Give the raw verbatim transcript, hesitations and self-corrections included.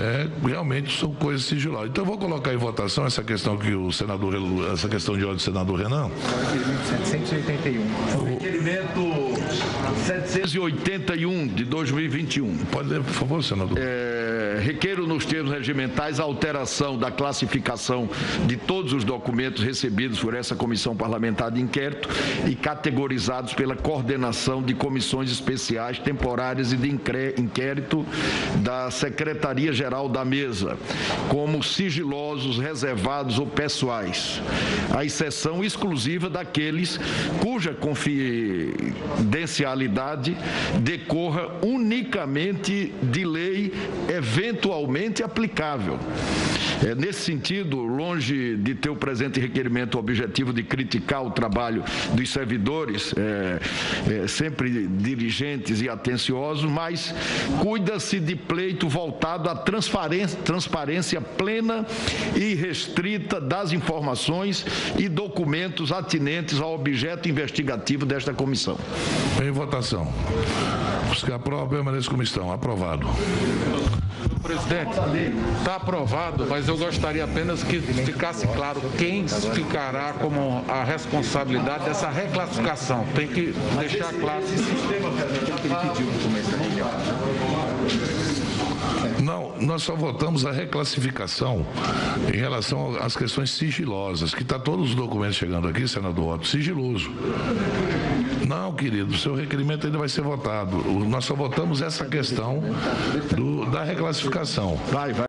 é, realmente são coisas sigilosas. Então eu vou colocar em votação essa questão que o senador, essa questão de ordem do senador Renan. setecentos e oitenta e um. O requerimento setecentos e oitenta e um de dois mil e vinte e um. Pode ler, por favor, senador. É, requeiro nos termos regimentais a alteração da classificação de todos os documentos recebidos por essa comissão parlamentar de inquérito e categorizados pela coordenação de comissões especiais temporárias e de inquérito da Secretaria-Geral da Mesa, como sigilosos, reservados ou pessoais, à exceção exclusiva daqueles cuja confidencialidade decorra unicamente de lei eventualmente aplicável. É, nesse sentido, longe de ter o presente requerimento o objetivo de criticar o trabalho dos servidores, é, é, sempre diligentes e atenciosos, mas cuida-se de pleito voltado à transparência, transparência plena e restrita das informações e documentos atinentes ao objeto investigativo desta comissão. Em votação. Os que aprovam, permaneçam como estão. Aprovado. Presidente, está aprovado, mas eu gostaria apenas que ficasse claro quem ficará como a responsabilidade dessa reclassificação. Tem que deixar claro. Não, nós só votamos a reclassificação em relação às questões sigilosas, que está todos os documentos chegando aqui, senador Otto, sigiloso. Não, querido, o seu requerimento ainda vai ser votado. Nós só votamos essa questão do, da reclassificação. Vai, vai.